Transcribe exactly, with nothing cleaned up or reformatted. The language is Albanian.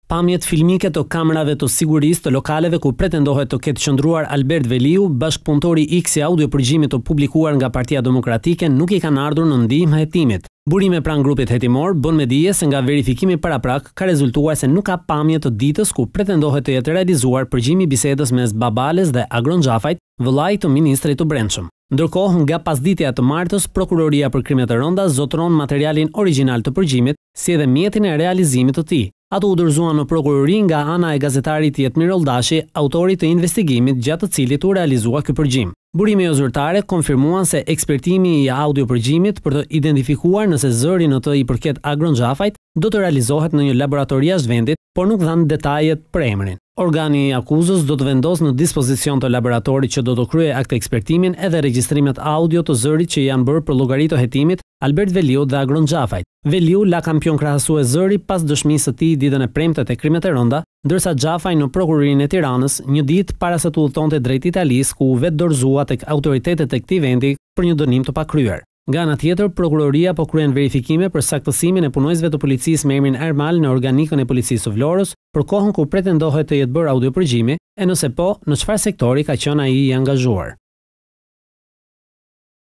Pamjet filmike të kamerave të sigurisë të lokaleve ku pretendohet të ketë qëndruar Albert Veliu, bashkëpunëtori X i audiopërgjimit të publikuar nga Partia Demokratike, nuk i kanë ardhur në ndihmë hetimit. Burime pranë grupit hetimor bën me dije se nga verifikimi paraprak ka rezultuar se nuk ka pamje të ditës ku pretendohet të jetë realizuar përgjimi bisedës mes Babales dhe Agron Xhafajt, vëllait të ministrit të Brendshëm. Ndërkohë, nga pasditja të martës, Prokuroria për Krime të Rënda zotëron materialin origjinal të përgjimit, si edhe mjetin e realizimit të tij. Ato u dorëzuan në prokurori nga ana e gazetarit Jetmir Oldashi, autori të investigimit gjatë të cilit u realizua ky përgjim. Burime jo zyrtare konfirmuan se ekspertimi i audiopërgjimit për të identifikuar nëse zëri në të i përket Agron Xhafajt do të realizohet në një laborator jashtë vendit, por nuk dhanë detajet për emrin. Organi i akuzës do të vendos në dispozicion të laboratorit që do të kryej akte ekspertimin edhe regjistrimet audio të zërit që janë bërë për llogari të hetimit Albert Veliu dhe Agron Xhafajt. Veliu la kampion krahasues zëri pas dëshmisë së tij ditën e premte te Krimet e Rënda, ndërsa Xhafaj në prokurorinë e Tiranës një ditë para se të udhëtonte drejt Italisë, ku u vetë dorëzua tek autoritetet e këtij vendi për një dënim të pakryer. Nga ana tjetër, prokuroria po kryen verifikime për saktësimin e punojësve të policisë me emrin Ermal në organikën e policisë së Vlorës, për kohën kur pretendohet të jetë bërë audiopërgjimi, e nëse po, në çfarë sektori ka qenë ai i angazhuar.